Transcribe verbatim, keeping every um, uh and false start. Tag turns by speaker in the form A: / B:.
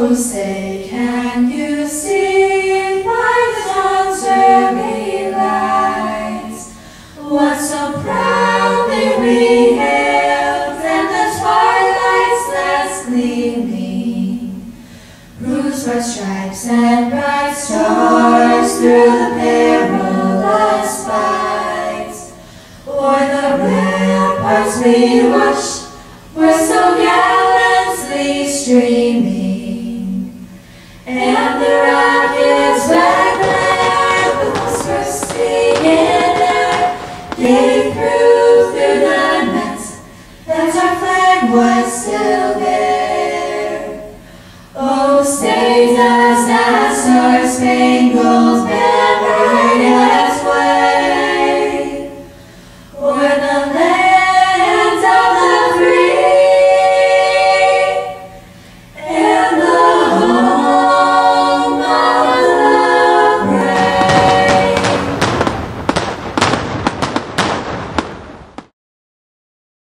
A: Oh, say, can you see by the dawn's early lights what so proudly we hailed, and the twilight's last gleaming, bruised by stripes and bright stars through the perilous fights, o'er the ramparts we watched were so gallantly streaming, and the rocket's black lamp was bursting in air, gave